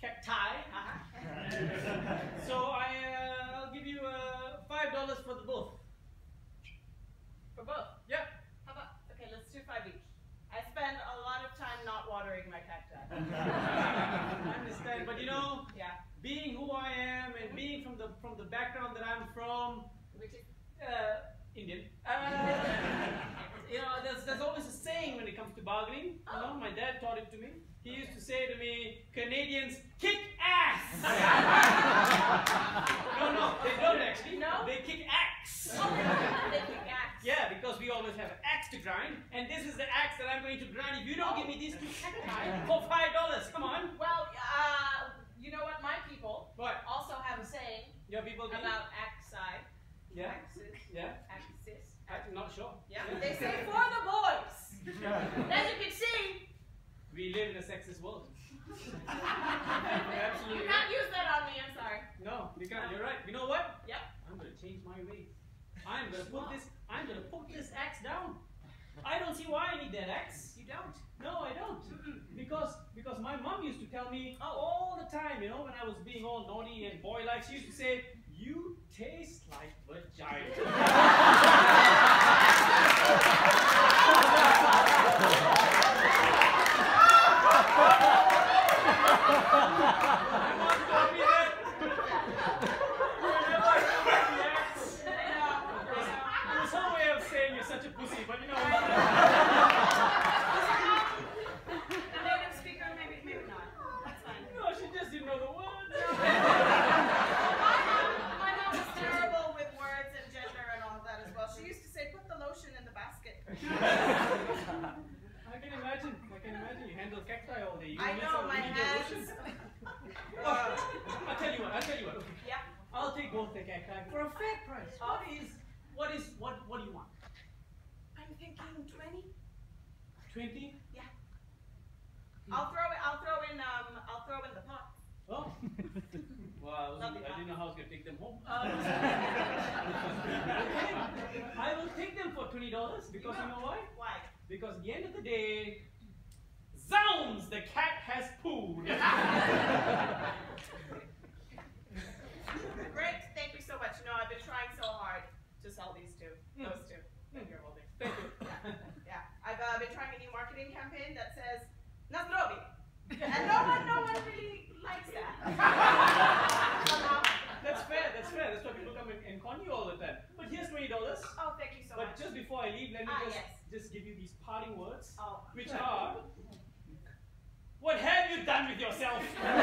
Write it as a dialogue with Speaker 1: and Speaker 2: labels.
Speaker 1: cacti. So I'll give you $5 for the both.
Speaker 2: For both?
Speaker 1: Yeah.
Speaker 2: How about, okay, let's do 5 each. I spend a lot of time not watering my cacti.
Speaker 1: I understand, but you know,
Speaker 2: Yeah.
Speaker 1: being who I am and being from the background that I'm from,
Speaker 2: Which is?
Speaker 1: Indian. You know, there's always a saying when it comes to bargaining. You know, my dad taught it to me. He used to say to me, Canadians kick ass. No, they don't actually.
Speaker 2: No?
Speaker 1: They kick axe.
Speaker 2: Oh, they kick axe.
Speaker 1: Yeah, because we always have an axe to grind, and this is the axe that I'm going to grind if you don't give me these two cacti for $5. Come on.
Speaker 2: Well, you know what? My people also have a saying
Speaker 1: Your people do?
Speaker 2: about axi.
Speaker 1: Yeah.
Speaker 2: Axis.
Speaker 1: Yeah.
Speaker 2: Axis.
Speaker 1: I'm not sure.
Speaker 2: Yeah. They say for the boys. As you can see,
Speaker 1: we live in a sexist world.
Speaker 2: Absolutely. You can't use that on me. I'm sorry.
Speaker 1: No, you can't. You're right. You know what?
Speaker 2: Yep.
Speaker 1: I'm going to change my ways. I'm going to put this axe down. I don't see why I need that axe.
Speaker 2: You don't.
Speaker 1: No, I don't. Because my mom used to tell me all the time, you know, when I was being all naughty and boy-like, she used to say, "You taste like vagina." My mom told me that. Whenever I come with the axe, it was her way of saying you're such a pussy, but you know.
Speaker 2: A native speaker, maybe not. That's fine.
Speaker 1: No, she just didn't know the words.
Speaker 2: My mom was terrible with words and gender and all of that as well. She used to say, "Put the lotion in the basket."
Speaker 1: I can imagine. You handle cacti all day.
Speaker 2: I know, my hands.
Speaker 1: I'll tell you what.
Speaker 2: Yeah.
Speaker 1: I'll take both the cacti for a fair price. What do you want?
Speaker 2: I'm thinking 20.
Speaker 1: 20?
Speaker 2: Yeah. I'll throw in the pot.
Speaker 1: Oh. Well, I didn't know how I was going to take them home. Okay. I will take them for $20 because you know why?
Speaker 2: Why?
Speaker 1: Because at the end of the day, zounds, the cat has pooed.
Speaker 2: Great, thank you so much. You know, I've been trying so hard to sell these two, those two.
Speaker 1: Thank you. Thank you.
Speaker 2: Yeah. I've been trying a new marketing campaign that says "Nazdrovi," and no one really likes that.
Speaker 1: That's fair. That's why people come and con you all the time. But here's $20.
Speaker 2: Oh, thank you so much.
Speaker 1: But just before I leave, let me just give you these parting words, which are, what have you done with yourself?